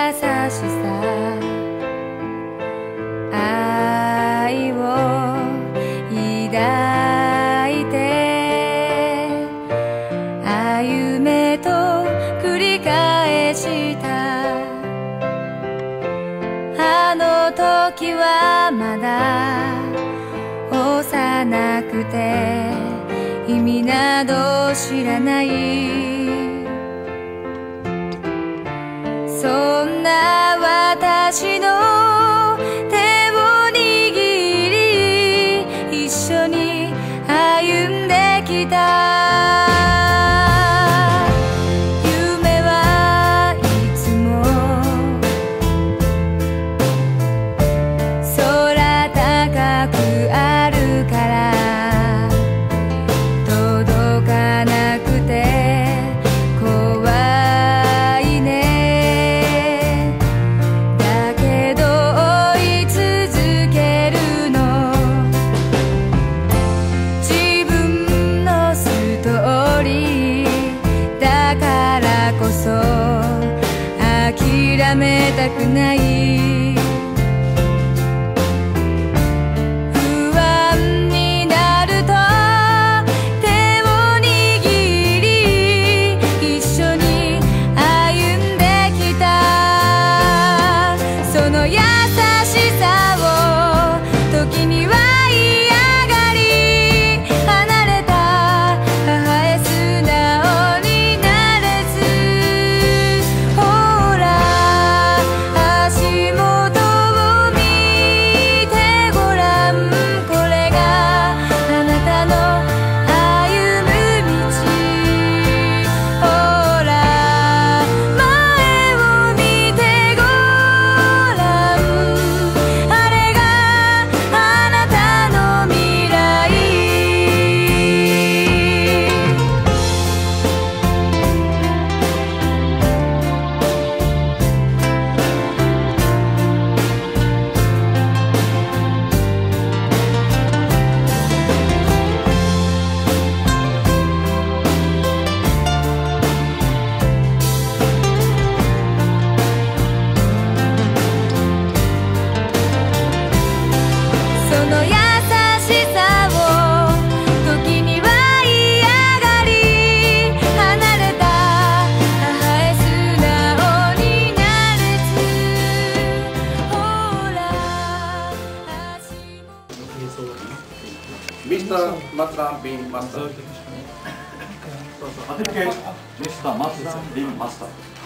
しさ愛を抱いて歩めと繰り返したあの時はまだ幼くて意味など知らないそんな私の手を握り一緒に歩んできた夢はいつも空高くあるから届かなくて怖いねだけど追い続けるの自分のストーリーだからこそ諦めたくないミスター松田ビンマスター。 ミスター松田ビンマスター。